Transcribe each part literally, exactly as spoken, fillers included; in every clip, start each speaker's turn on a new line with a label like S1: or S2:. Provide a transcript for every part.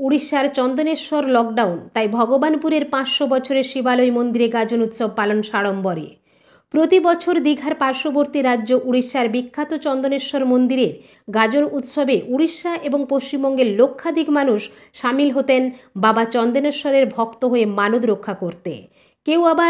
S1: উড়িষ্যার চন্দনেশ্বর লকডাউন, তাই ভগবানপুরের পাঁচশো বছরের শিবালয় মন্দিরে গাজন উৎসব পালন সাড়ম্বরে। প্রতি বছর দীঘার পার্শ্ববর্তী রাজ্য উড়িষ্যার বিখ্যাত চন্দনেশ্বর মন্দিরের গাজন উৎসবে উড়িষ্যা এবং পশ্চিমবঙ্গের লক্ষাধিক মানুষ সামিল হতেন বাবা চন্দনেশ্বরের ভক্ত হয়ে মানত রক্ষা করতে, কেউ আবার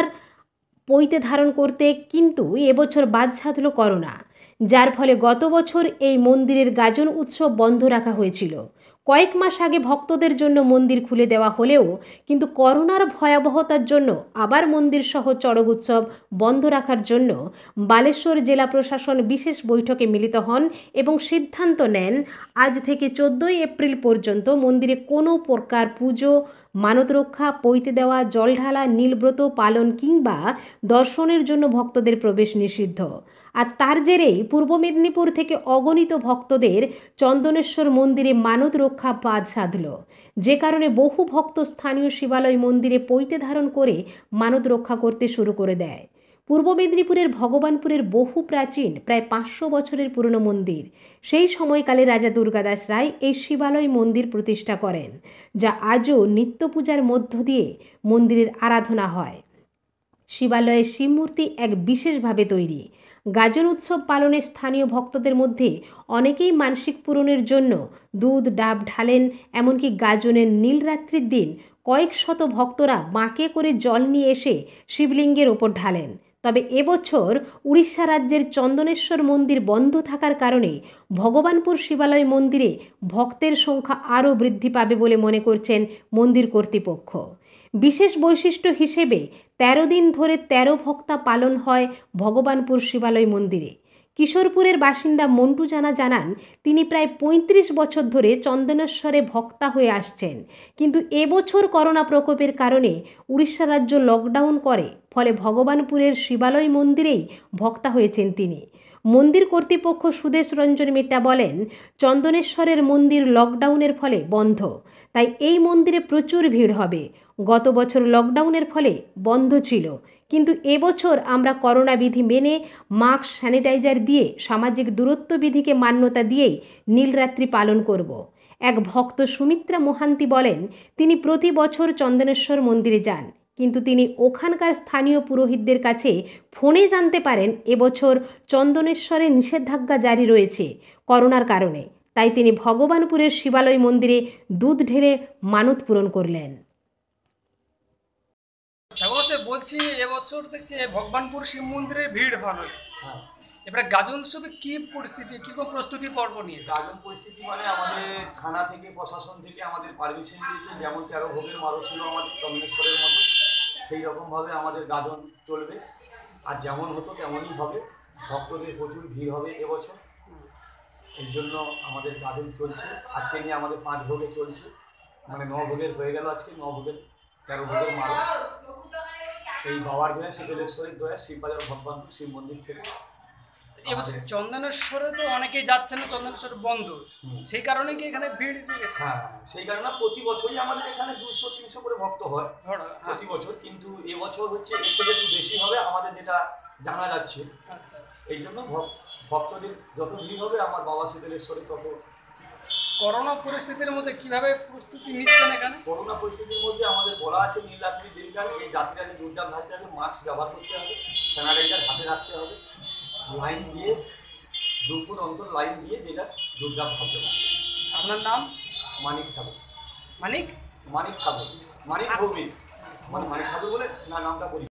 S1: পৈতে ধারণ করতে। কিন্তু এবছর বাদ সাধল করোনা, যার ফলে গত বছর এই মন্দিরের গাজন উৎসব বন্ধ রাখা হয়েছিল। কয়েক মাস আগে ভক্তদের জন্য মন্দির খুলে দেওয়া হলেও কিন্তু করোনার ভয়াবহতার জন্য আবার মন্দির সহ চড়ক উৎসব বন্ধ রাখার জন্য বালেশ্বর জেলা প্রশাসন বিশেষ বৈঠকে মিলিত হন এবং সিদ্ধান্ত নেন আজ থেকে চোদ্দোই এপ্রিল পর্যন্ত মন্দিরে কোনো প্রকার পুজো, মানত রক্ষা, পৈতে দেওয়া, জল ঢালা, নীলব্রত পালন কিংবা দর্শনের জন্য ভক্তদের প্রবেশ নিষিদ্ধ। আর তার জেরেই পূর্ব মেদিনীপুর থেকে অগণিত ভক্তদের চন্দনেশ্বর মন্দিরে মানত রক্ষা বাদ সাধল, যে কারণে বহু ভক্ত স্থানীয় শিবালয় মন্দিরে পৈতে ধারণ করে মানত রক্ষা করতে শুরু করে দেয়। পূর্ব মেদিনীপুরের ভগবানপুরের বহু প্রাচীন প্রায় পাঁচশো বছরের পুরনো মন্দির। সেই সময়কালে রাজা দুর্গাদাস রায় এই শিবালয় মন্দির প্রতিষ্ঠা করেন, যা আজও নিত্য পূজার মধ্য দিয়ে মন্দিরের আরাধনা হয়। শিবালয়ের শিবমূর্তি এক বিশেষভাবে তৈরি। গাজন উৎসব পালনে স্থানীয় ভক্তদের মধ্যে অনেকেই মানসিক পূরণের জন্য দুধ ডাব ঢালেন। এমনকি গাজনের নীলরাত্রির দিন কয়েক শত ভক্তরা বাঁকে করে জল নিয়ে এসে শিবলিঙ্গের ওপর ঢালেন। তবে এবছর উড়িষ্যা রাজ্যের চন্দনেশ্বর মন্দির বন্ধ থাকার কারণে ভগবানপুর শিবালয় মন্দিরে ভক্তের সংখ্যা আরও বৃদ্ধি পাবে বলে মনে করছেন মন্দির কর্তৃপক্ষ। বিশেষ বৈশিষ্ট্য হিসেবে তেরো দিন ধরে তেরো ভক্তা পালন হয় ভগবানপুর শিবালয় মন্দিরে। কিশোরপুরের বাসিন্দা মন্টু জানা জানান, তিনি প্রায় পঁয়ত্রিশ বছর ধরে চন্দনেশ্বরে ভক্তা হয়ে আসছেন, কিন্তু এবছর করোনা প্রকোপের কারণে উড়িষ্যা রাজ্য লকডাউন করে, ফলে ভগবানপুরের শিবালয় মন্দিরেই ভক্তা হয়েছেন তিনি। মন্দির কর্তৃপক্ষ সুদেশ রঞ্জন মিট্টা বলেন, চন্দনেশ্বরের মন্দির লকডাউনের ফলে বন্ধ, তাই এই মন্দিরে প্রচুর ভিড় হবে। গত বছর লকডাউনের ফলে বন্ধ ছিল, কিন্তু এবছর আমরা করোনা বিধি মেনে মাস্ক, স্যানিটাইজার দিয়ে সামাজিক দূরত্ব বিধিকে মান্যতা দিয়েই নীলরাত্রি পালন করব। এক ভক্ত সুমিত্রা মোহান্তি বলেন, তিনি প্রতি বছর চন্দনেশ্বর মন্দিরে যান, কিন্তু তিনি ওখানকার স্থানীয় পুরোহিতদের কাছে ফোনে জানতে পারেন এবছর চন্দনেশ্বরে নিষেধাজ্ঞা জারি রয়েছে করোনার কারণে। তাই তিনি ভগবানপুরের শিবালয় মন্দিরে দুধ ঢেলে মানত পূরণ করলেন।
S2: অবশ্যই বলছি, এবছর দেখছি ভগবানপুর শিব মন্দিরে ভিড় ভালোই। হ্যাঁ, এবারে গাজন উৎসবে কি পরিস্থিতি, কিরকম প্রস্তুতি পর্ব নিয়ে?
S3: গাজন পরিস্থিতি মানে আমাদের থানা থেকে, প্রশাসন থেকে আমাদের পারমিশন দিয়েছে, যেমন তেরো ভোগের মারো ছিল আমাদের চন্দনেশ্বরের মতো, সেই রকমভাবে আমাদের গাজন চলবে। আর যেমন হতো তেমনই হবে। ভক্তদের প্রচুর ভিড় হবে এবছর, এই জন্য আমাদের গাজন চলছে। আজকে নিয়ে আমাদের পাঁচ ভোগে চলছে, মানে ন ভোগের হয়ে গেল আজকে, ন ভোগের তেরো ভোগের মারো এই বাবার দয়া, শিবেশ্বরের দয়া, শিববাজার ভগবানপুর শিব মন্দির থেকে।
S2: এবছর চন্দনেশ্বরে তো অনেকেই যাচ্ছে না, চন্দনেশ্বর বন্ধ, সেই কারণে কি এখানে ভিড় গেছে?
S3: হ্যাঁ, সেই কারণে প্রতি বছরই আমাদের এখানে দুশো তিনশো করে ভক্ত হয় প্রতি বছর, কিন্তু এবছর হচ্ছে এর থেকে একটু বেশি হবে আমাদের যেটা জানা যাচ্ছে।
S2: আচ্ছা,
S3: এই জন্য ভক্তদের যত ভিড় হবে আমার বাবা শিবেশ্বরে তত।
S2: করোনা পরিস্থিতির মধ্যে কিভাবে প্রস্তুতি নিচ্ছেন এখানে?
S3: করোনা পরিস্থিতির মধ্যে আমাদের বলা আছে নীলরাত্রি দিনকাল এই যাত্রীরা দুর্গা ঘাটতে হবে, মাস্ক ব্যবহার করতে হবে, স্যানিটাইজার হাতে রাখতে হবে, লাইন দিয়ে দুপুর অন্তর লাইন দিয়ে যেটা দুর্গা ভাবতে হবে।
S2: আপনার নাম?
S3: মানিক ঠাকুর।
S2: মানিক
S3: মানিক ঠাকুর মানিক ভৌমিক মানে মানিক ঠাকুর বলে না নামটা বলি।